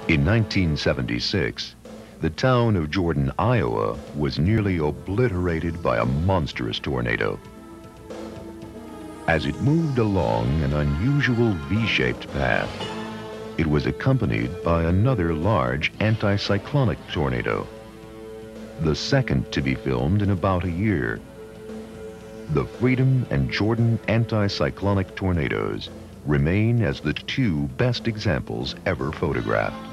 In 1976, the town of Jordan, Iowa was nearly obliterated by a monstrous tornado. As it moved along an unusual V-shaped path, it was accompanied by another large anticyclonic tornado, the second to be filmed in about a year. The Freedom and Jordan anticyclonic tornadoes remain as the two best examples ever photographed.